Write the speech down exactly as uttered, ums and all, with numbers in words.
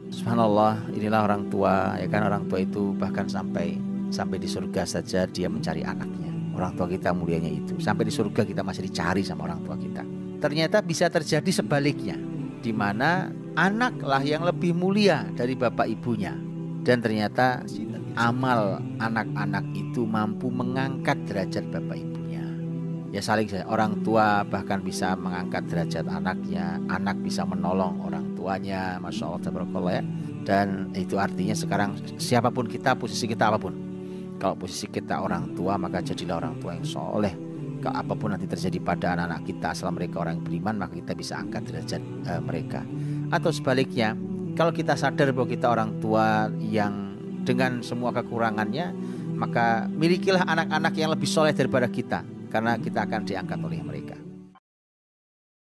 Subhanallah, inilah orang tua, ya kan, orang tua itu bahkan sampai sampai di surga saja dia mencari anaknya. Orang tua kita mulianya itu. Sampai di surga kita masih dicari sama orang tua kita. Ternyata bisa terjadi sebaliknya, di mana anaklah yang lebih mulia dari bapak ibunya. Dan ternyata amal anak-anak itu mampu mengangkat derajat bapak ibunya. Ya saling saja, orang tua bahkan bisa mengangkat derajat anaknya, anak bisa menolong orang tuanya, masya Allah tabarakallah ya. Dan itu artinya sekarang siapapun kita, posisi kita apapun, kalau posisi kita orang tua, maka jadilah orang tua yang soleh. Kalau apapun nanti terjadi pada anak-anak kita, asal mereka orang yang beriman, maka kita bisa angkat derajat uh, mereka. Atau sebaliknya, kalau kita sadar bahwa kita orang tua yang dengan semua kekurangannya, maka milikilah anak-anak yang lebih soleh daripada kita, karena kita akan diangkat oleh mereka.